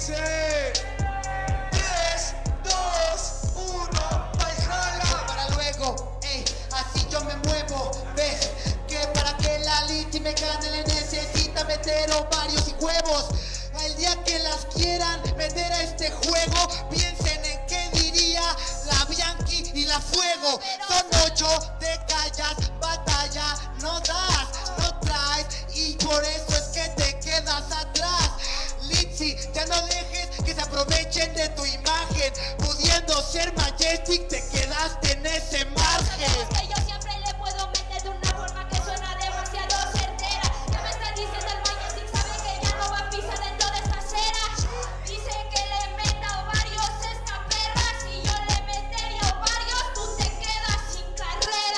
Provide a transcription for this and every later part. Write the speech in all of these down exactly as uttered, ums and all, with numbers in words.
dice tres, dos, uno, Valhalla. Para luego, ey, así yo me muevo. Ves que para que la Litzy me gane le necesita meter ovarios y huevos. El día que las quieran meter a este juego, piensen en qué diría la Bianchi y la Fuego. Son ocho, te callas, batalla no das, no traes, y por eso es que te quedas atrás. Litzy, ya no dejes que se aprovechen de tu imagen. Pudiendo ser Majestic, te quedaste en ese margen. Que yo siempre le puedo meter de una forma que suena demasiado certera. Ya me está diciendo el Majestic, sabe que ya no va a pisar dentro de esta acera. Dice que le meta ovarios a esta perra. Si yo le metería ovarios, tú te quedas sin carrera.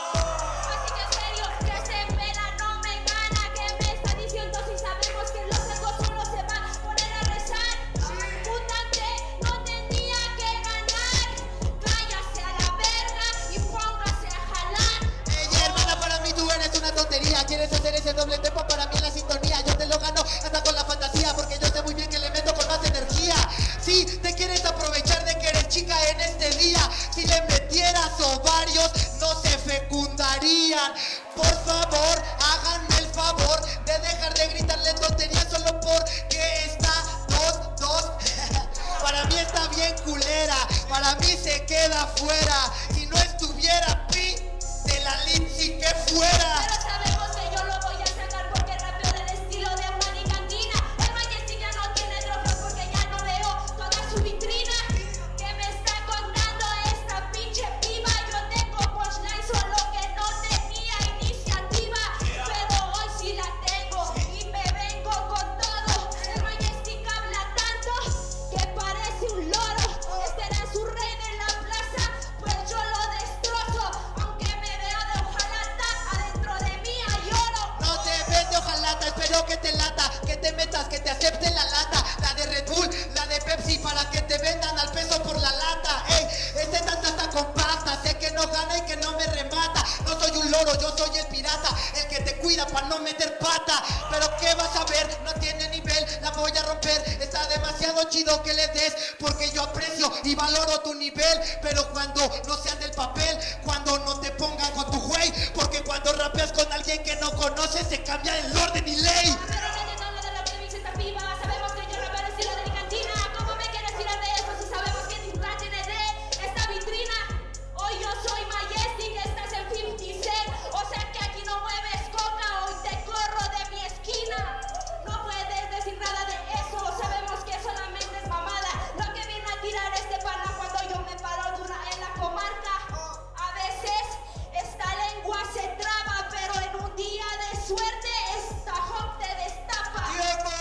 Así que en serio, que se pela no me gana. ¿Qué me está diciendo si sabemos que los ecos solo se van a poner a rezar? Mutante no tenía que ganar. Váyase a la verga y póngase a jalar. Ey, hermana, para mí tú eres una tontería. Quieres hacer ese doble tempo para mí en la sintonía. Yo te lo gano hasta con la fantasía, porque yo sé muy bien que le meto con más energía. Si te quieres aprovechar de que eres chica en este día, si le metieras ovarios no se fecundarían. Por favor, háganme el favor de dejar de gritarle tonterías solo porque está dos, dos. Para mí está bien culera, para mí se queda fuera. Si no estuviera pi de la Litzy que fuera. Pero sabemos que yo lo voy a sacar porque rapeo del estilo de una nicantina. El Majestic ya no tiene trofeos porque ya no veo toda su vitrina. ¿Qué me está contando esta pinche piba? Yo tengo punchline, solo que no tenía iniciativa. Pero hoy sí la tengo y me vengo con todo. El Majestic habla tanto que parece un loro. Este era su reina en la plaza, pues yo lo destrozo. Aunque me vea de hojalata, adentro de mí hay oro. No te ves de hojalata, espero que te lata, que te metas, que te acepten la lata. La de Red Bull, la de Pepsi, para que te vendan al peso por la lata. Ey, este tanta está compacta, sé que no gana y que no me remata. No soy un loro, yo soy el pirata, el que te cuida para no meter pata. Pero qué vas a ver, no tiene nivel, la voy a romper. Está demasiado chido que le des, porque yo aprecio y valoro tu nivel. Pero cuando no sean del papel, cuando no te pongan con tu güey, porque cuando rapeas con alguien que no conoces se cambia el orden y ley. Pero no entiendo lo de la que dice esta piba. Sabemos que yo rapeo el estilo de nicantina. ¿Cómo me quieres tirar de eso si sabemos que disfraz tiene de esta vitrina? Hoy yo soy Majestic, estás en cincuenta Cent. O sea que aquí no mueves coca, hoy te corro de mi esquina. No puedes decir nada de eso, sabemos que solamente es mamada lo que viene a tirar este pana cuando yo me paro dura en la comarca. A veces esta lengua se traba, pero en un día de suerte esta hop te destapa. ¡Tiempo!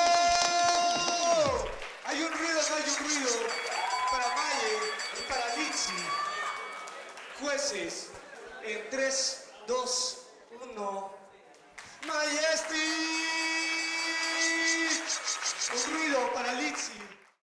Hay un ruido, no hay un ruido. Para Maye y para Litzy. Jueces, en tres, dos, uno. Majestic. Un ruido para Litzy.